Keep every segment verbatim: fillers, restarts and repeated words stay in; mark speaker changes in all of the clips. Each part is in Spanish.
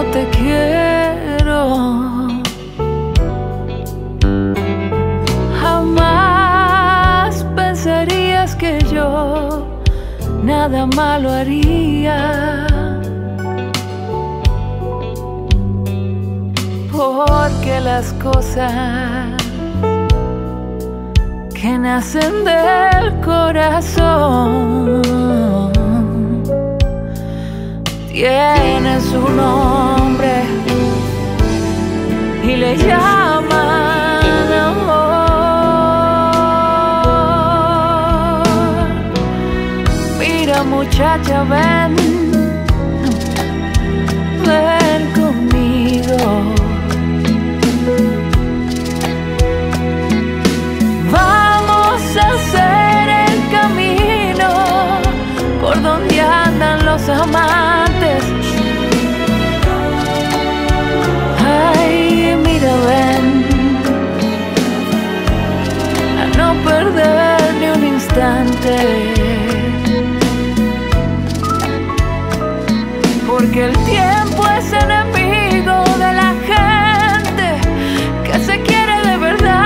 Speaker 1: te quiero. Jamás pensarías que yo nada malo haría, porque las cosas que nacen del corazón tienen su nombre y le llaman amor. Mira, muchacha, ven, ven conmigo. Hacer el camino por donde andan los amantes. Ay, mira, ven, a no perder ni un instante, porque el tiempo es enemigo de la gente que se quiere de verdad.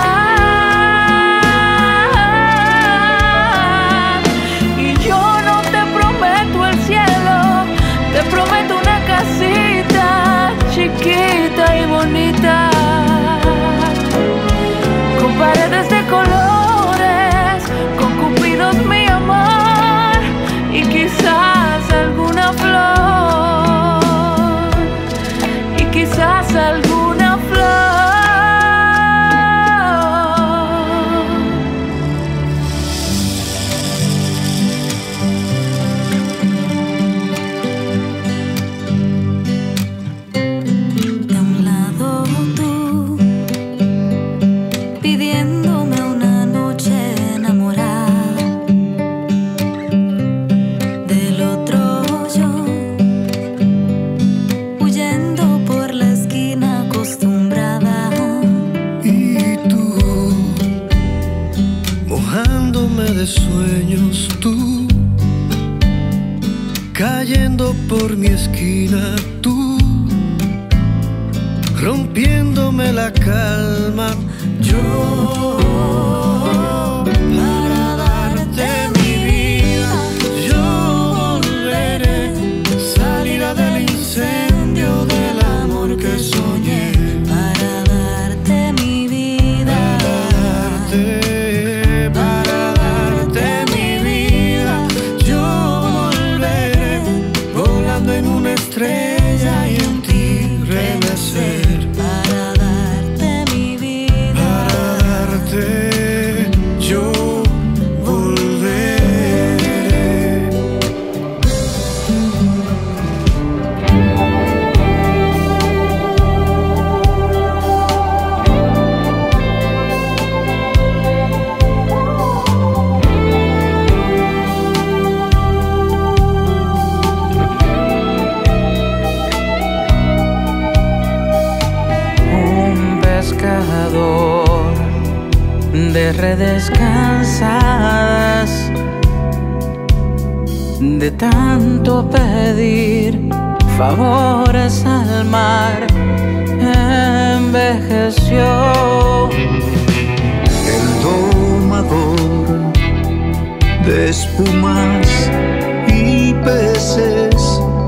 Speaker 1: Te prometo una casita chiquita y bonita, con paredes de colores, con cupidos, mi amor, y quizás alguna flor, y quizás alguna flor.
Speaker 2: De sueños tú, cayendo por mi esquina tú, rompiéndome la calma yo, para darte mi vida. Yo volveré, salirá del incendio del amor que soñé,
Speaker 1: para darte mi vida,
Speaker 2: para darte en una estrella y en ti renacer,
Speaker 1: para darte mi vida,
Speaker 2: para darte yo volveré.
Speaker 1: De redes cansadas, de tanto pedir favores al mar, envejeció.
Speaker 3: El domador de espumas y peces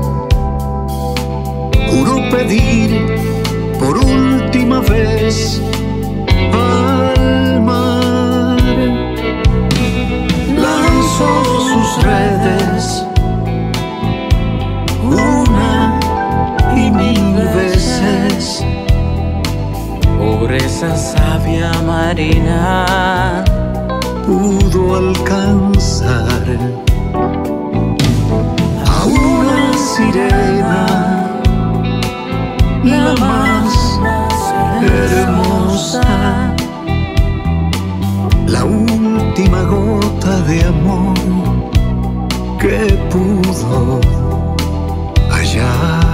Speaker 3: juró pedir por última vez al mar, lanzó sus redes una y mil veces
Speaker 1: por esa savia marina
Speaker 3: pudo alcanzar a una sirena, la más hermosa, la última gota de amor que pudo hallar.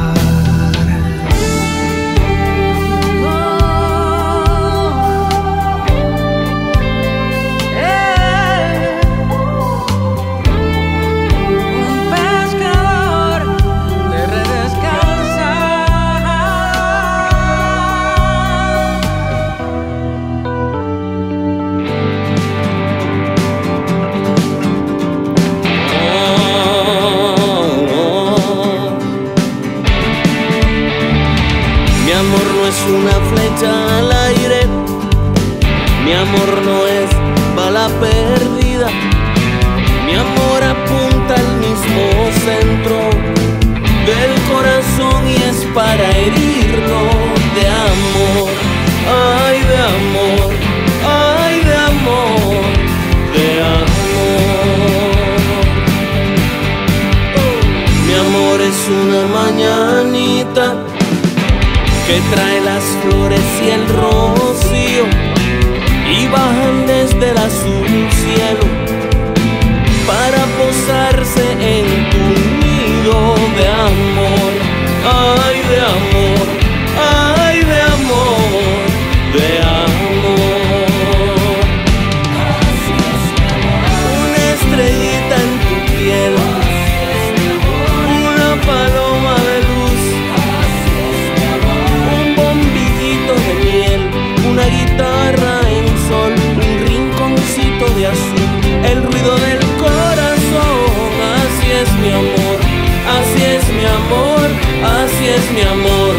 Speaker 1: Un pescador de redes cansadas
Speaker 4: es una mañanita que trae las flores y el rocío y bajan desde el azul cielo para posarse en tu nido de amor. Ay, de amor, ay, de amor, de amor. Una estrellita en tu piel, una paloma de luz, un bombillito de miel, una guitarra en sol, un rinconcito de azul, el ruido del corazón. Así es mi amor, así es mi amor, así es mi amor.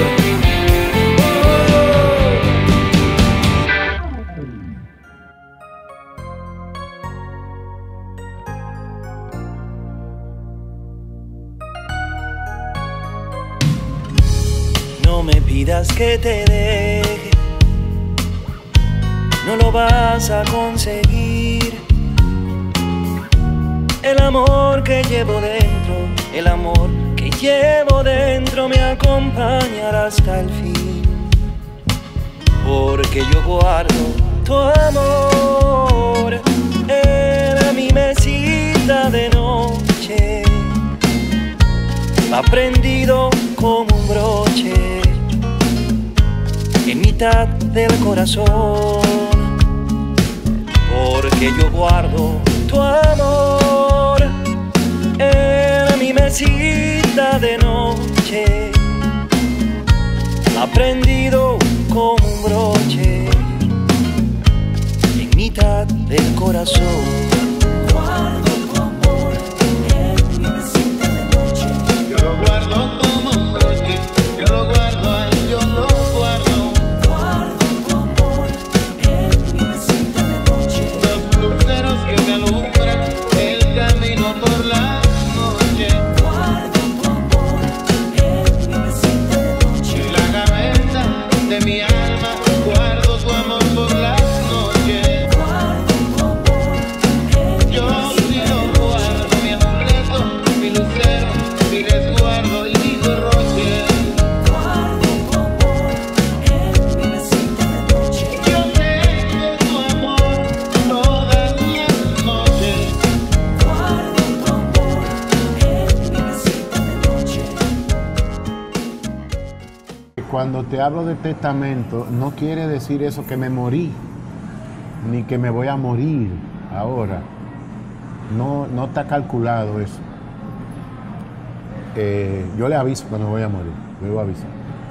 Speaker 5: No me pidas que te deje, no lo vas a conseguir. El amor que llevo dentro, el amor que llevo dentro me acompañará hasta el fin. Porque yo guardo tu amor en mi mesita de noche, va prendido como un broche en mitad del corazón. Porque yo guardo tu amor en mi mesita de noche, ha prendido como un broche en mitad del corazón.
Speaker 2: Guardo tu amor en mi mesita de noche. Yo lo guardo como un broche, yo lo guardo, ay, yo lo guardo. Guardo tu amor en mi mesita de noche. Los luceros que me alumbran el camino por la noche. Guardo tu amor en mi mesita de noche. Y la gaveta de mi alma, guardo tu amor por las noches. Guardo tu amor en yo sí lo guardo, mi amuleto, mi lucero, mi resguardo y mi derroche. Guardo tu amor en mi mesita de noche. Yo tengo tu amor todas las noches. Guardo tu amor en mi mesita de noche.
Speaker 6: Cuando te hablo de testamento, no quiere decir eso que me morí, ni que me voy a morir ahora. No, no está calculado eso. Eh, yo le aviso cuando voy a morir, le voy a avisar.